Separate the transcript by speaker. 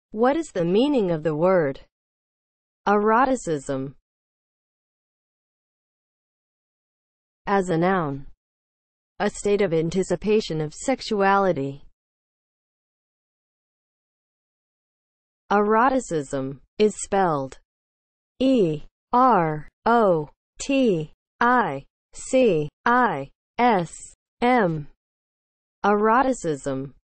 Speaker 1: What is the meaning of the word eroticism as a noun? A state of anticipation of sexuality. Eroticism is spelled E-R-O-T-I-C-I-S-M. Eroticism